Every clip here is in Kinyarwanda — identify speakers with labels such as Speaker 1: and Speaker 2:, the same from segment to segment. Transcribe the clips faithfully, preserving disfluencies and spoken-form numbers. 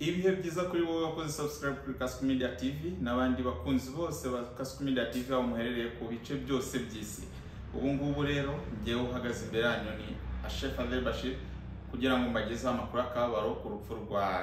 Speaker 1: ibihe byiza kuri wowe wakoze subscribe kuri Kasuku Media T V n'abandi bakunzi bose ba Kasuku Media T V aho muherereye ku bice byose by'isi. Ubu ngubu rero ngiye uhagaze imbere yanyu ni Chef Pele Bashir kugira ngo mbagezeho amakuru akabaro ku rupfu rwa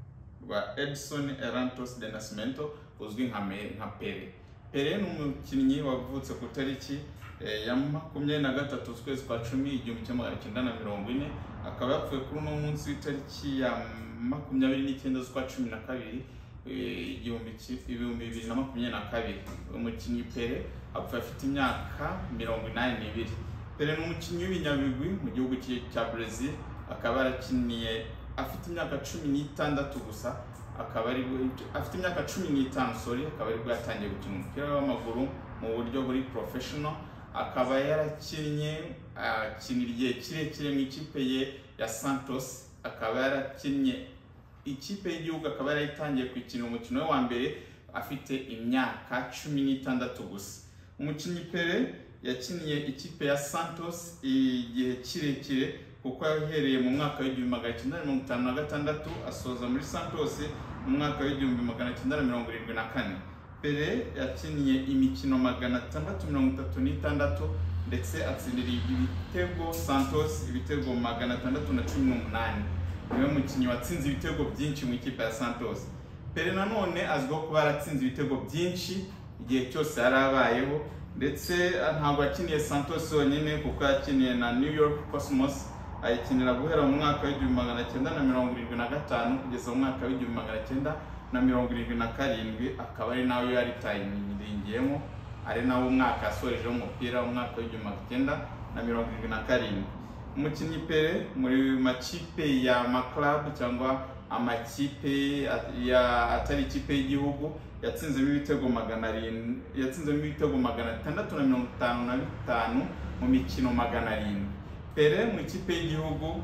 Speaker 1: rwa Edson Arantes de Nascimento uzwi nka nka Pele. Pele ni umukinnyi wavutse ku tariki ya makumyabiri na gatatu z'ukwezi kwa cumi igihumbi kimwe magana cyenda na mirongo ine, akaba yapfuye kuri uno munsi w'itariki ya makumyabiri n'icyenda z'ukwa cumi na kabiri igihumbi bibiri na makumyabiri na kabiri. Umukinnyi Pele apfuye afite imyaka mirongo inani n'ibiri. Pele ni umukinnyi w'ibinyabigwi mu gihugu cya Brazil, akaba yarakiniye afite imyaka cumi n'itandatu gusa, akaba ari afite imyaka cumi n'itanu sorry akaba ari bwatangiye gukina umupira w'amaguru mu buryo buri professional. Akaba yarakinnye akinira igihe kirekire mu ikipe ye ya Santos, akaba yarakinnye ikipe y'igihugu, akaba yarayitangiye kwikina umukino we wa mbere afite imyaka cumi n'itandatu gusa. Umukinnyi Pele yakiniye ikipe ya Santos igihe kirekire kuko yahereye mu mwaka w'igihumbi magana cyenda mirongo itanu na gatandatu asoza muri Santos mu mwaka w'igihumbi magana cyenda mirongo irindwi na kane. Pele yakiniye imikino magana atandatu mirongo itatu n'itandatu ndetse atsindira ibitego Santos ibitego magana atandatu na cumi n'umunani. Niwe mukinnyi watsinze ibitego byinshi mu ikipe ya Santos. Pele nanone azwiho kuba yaratsinze ibitego byinshi igihe cyose yarabayeho, ndetse ntabwo yakiniye Santos yonyine kuko yakiniye na New York Cosmos, ayikinira guhera mu mwaka w'igihumbi magana cyenda na mirongo irindwi na gatanu kugeza mu mwaka w'igihumbi magana cyenda na mirongo irindwi na karindwi, akaba ari nawe yaritayiringiyemo, ari nawe umwaka yasorejeho umupira mu mwaka w'igihumbi magana cyenda na mirongo irindwi na karindwi. Umukinnyi Pele muri makipe ya maclub cyangwa amakipe ya atari ikipe y'igihugu yatsinzemo ibitego magana arindwi yatsinzemo ibitego magana atandatu na mirongo itanu na bitanu mu mikino magana arindwi. Pele mu ikipe y'igihugu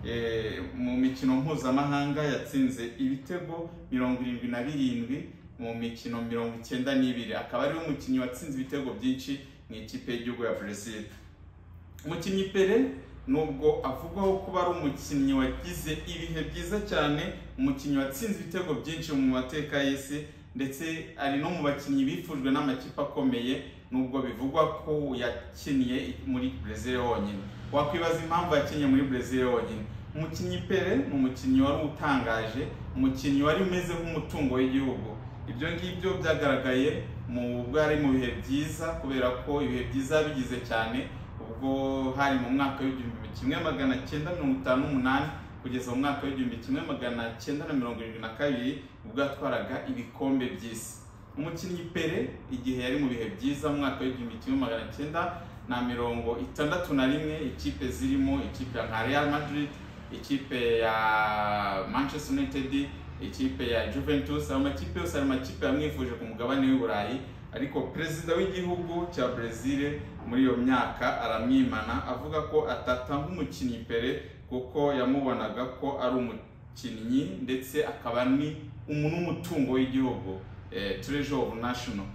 Speaker 1: mu mikino mpuzamahanga yatsinze ibitego mirongo irindwi na birindwi mu mikino mirongo icyenda n'ibiri, akaba ari umukinnyi watsinze ibitego byinshi mu ikipe y'igihugu ya Brazil. Umukinnyi Pele nubwo avugwaho kuba ari umukinnyi wagize ibihe byiza cyane, umukinnyi watsinze ibitego byinshi mu mateka y'isi, ndetse ari no mu bakinnyi bifujwe n'amakipe akomeye, nubwo bivugwa ko yakiniye muri Brazil honyine. Wakwibaza impamvu yakiniye muri Brazil honyine. Umukinnyi Pele ni umukinnyi wari utangaje, umukinnyi wari umeze nk'umutungo w'igihugu. Ibyo ngibyo byagaragaye mu bwari mu bihe byiza, kubera ko ibihe byiza bigize cyane ubwo hari mu mwaka w'igihumbi kimwe magana cyenda mirongo itanu n'umunani kugeza mu mwaka w'igihumbi kimwe magana cyenda na mirongo irindwi na kabiri ubwo yatwaraga ibikombe by'isi. Umukinnyi Pele igihe yari mu bihe byiza mu mwaka w'igihumbi kimwe magana cyenda na mirongo itandatu na rimwe, ikipe zirimo ikipe ya Real Madrid, ikipe ya Manchester United, ikipe ya Juventus, amakipe yose ari makipe yamwifuje ku mugabane w'i Burayi, ariko perezida w'igihugu cya Brazil muri iyo myaka aramwimana avuga ko atatanga umukinnyi Pele kuko yamubonaga ko ari umukinnyi ndetse akaba ni umuntu w'umutungo w'igihugu, eh, treasure of national.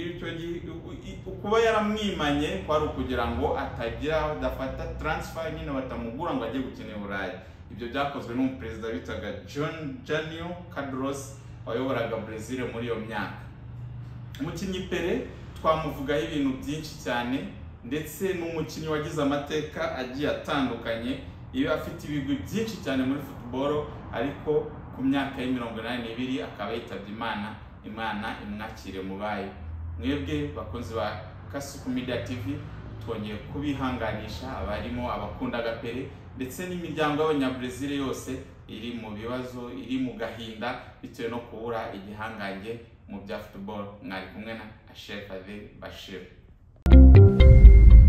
Speaker 1: Kuba yaramwimanye kwari ukugira ngo atagira dafata transfer nyine batamugura ngo ajye gukina i Burayi. Ibyo byakozwe n'umuperezida bitaga John Janio Carlos wayoboraga Brazil muri iyo myaka. Umukinnyi Pele twamuvugaho ibintu byinshi cyane, ndetse n'umukinnyi wagize amateka agiye atandukanye, iyo afite ibigwi byinshi cyane muri football, ariko ku myaka ya mirongo inani n'ibiri akaba yitabye Imana, Imana imwakire mu bayo. Mwebwe bakunzi ba Kasuku Media T V twongeye kubihanganisha abarimo abakundaga Pele ndetse n'imiryango y'abanyabrazil yose iri mu bibazo, iri mu gahinda bitewe no kubura igihangange mu bya football. Mwari kumwe na Chef Pele Bashir.